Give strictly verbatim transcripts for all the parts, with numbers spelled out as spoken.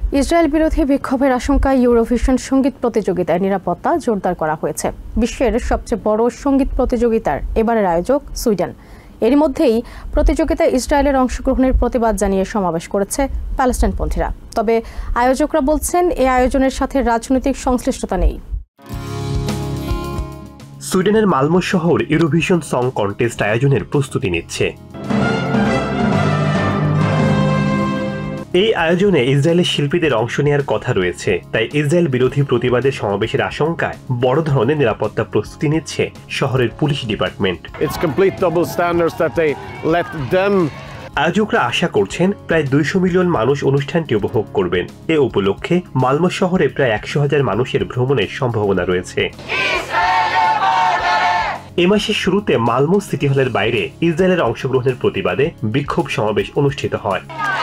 Israel বিরোধী বিক্ষোভের আশঙ্কায় ইউরোভিশন সঙ্গীত প্রতিযোগিতায় নিরাপত্তা জোরদার করা হয়েছে। বিশ্বের সবচেয়ে বড় সঙ্গীত প্রতিযোগিতার এবারের আয়োজক সুইডেন। এর মধ্যেই প্রতিযোগিতায় ইসরায়েলের অংশগ্রহণের প্রতিবাদ জানিয়ে সমাবেশ করেছে প্যালেস্টাইনপন্থীরা। তবে আয়োজকরা বলছেন এই আয়োজনের সাথে রাজনৈতিক সংশ্লিষ্টতা নেই। সুইডেনের মালমো শহর ইউরোভিশন সং কন্টেস্ট আয়োজনের প্রস্তুতি নিচ্ছে। এই আয়োজনে ইসরায়েলের শিল্পীদের অংশ নেওয়ার কথা রয়েছে, তাই ইসরায়েল বিরোধী প্রতিবাদের সমাবেশের আশঙ্কায় বড় ধরনের নিরাপত্তা প্রস্তুতি নিচ্ছে শহরের পুলিশ ডিপার্টমেন্ট। আয়োজকরা আশা করছেন প্রায় দুইশো মিলিয়ন মানুষ অনুষ্ঠানটি উপভোগ করবেন। এ উপলক্ষে মালমো শহরে প্রায় একশো হাজার মানুষের ভ্রমণের সম্ভাবনা রয়েছে। এ মাসের শুরুতে মালমো সিটি হলের বাইরে ইসরায়েলের অংশগ্রহণের প্রতিবাদে বিক্ষোভ সমাবেশ অনুষ্ঠিত হয়।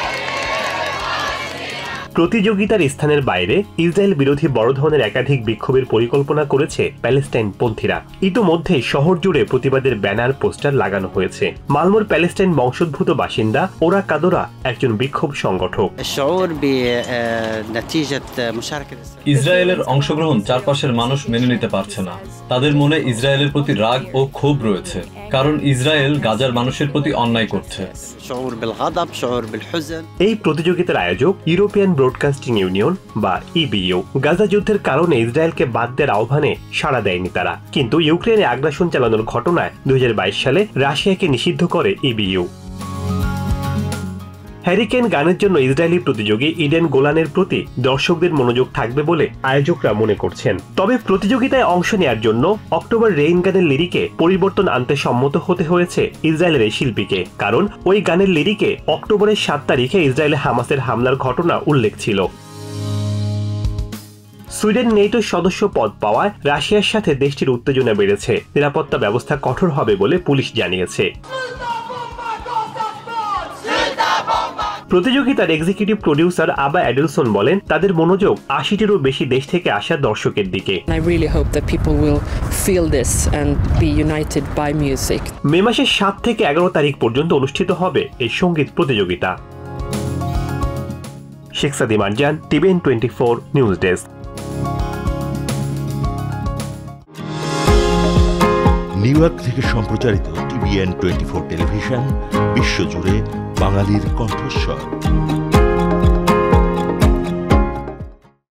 প্রতিযোগিতার স্থানের বাইরে ইসরায়েল বিরোধী বড় ধরনের একাধিক বিক্ষোভের পরিকল্পনা করেছে প্যালেস্টাইনপন্থীরা। ইতোমধ্যে শহর জুড়ে প্রতিবাদের ব্যানার পোস্টার লাগানো হয়েছে। মালমোর প্যালেস্টাইন বংশোদ্ভূত বাসিন্দা ওরা কাদোরা একজন বিক্ষোভ সংগঠক। ইসরায়েলের অংশগ্রহণ চারপাশের মানুষ মেনে নিতে পারছে না। তাদের মনে ইসরায়েলের প্রতি রাগ ও ক্ষোভ রয়েছে, কারণ ইসরায়েল গাজার মানুষের প্রতি অন্যায় করছে। এই প্রতিযোগিতার আয়োজক ইউরোপিয়ান ব্রডকাস্টিং ইউনিয়ন বা ইবিইউ। গাজা যুদ্ধের কারণে ইসরায়েলকে বাদ দেওয়ার আহ্বানে সাড়া দেয়নি তারা, কিন্তু ইউক্রেনে আগ্রাসন চালানোর ঘটনায় দুই হাজার বাইশ সালে রাশিয়াকে নিষিদ্ধ করে ইবিইউ। হ্যারিকেন গানের জন্য ইসরায়েলি প্রতিযোগী ইডেন গোলানের প্রতি দর্শকদের মনোযোগ থাকবে বলে আয়োজকরা মনে করছেন। তবে প্রতিযোগিতায় অংশ নেওয়ার জন্য অক্টোবর রেইন গানের লিরিকে পরিবর্তন আনতে সম্মত হতে হয়েছে ইসরায়েলের এই শিল্পীকে, কারণ ওই গানের লিরিকে অক্টোবরের সাত তারিখে ইসরায়েলে হামাসের হামলার ঘটনা উল্লেখ ছিল। সুইডেন নেটোর সদস্য পদ পাওয়ায় রাশিয়ার সাথে দেশটির উত্তেজনা বেড়েছে। নিরাপত্তা ব্যবস্থা কঠোর হবে বলে পুলিশ জানিয়েছে। প্রতিযোগিতার এক্সিকিউটিভ প্রডিউসার আবা অ্যাডেলসন বলেন, তাদের মনোযোগ আশিটিরও বেশি দেশ থেকে আসা দর্শকের দিকে। মে মাসের সাত থেকে এগারো তারিখ পর্যন্ত অনুষ্ঠিত হবে এই সঙ্গীত প্রতিযোগিতা। Sheikh Sadi Marjan, TVN twenty four news desk. New York থেকে সম্প্রচারিত টিভিএন টোয়েন্টি ফোর টেলিভিশন বিশ্বজুড়ে বাঙালির কণ্ঠস্বর।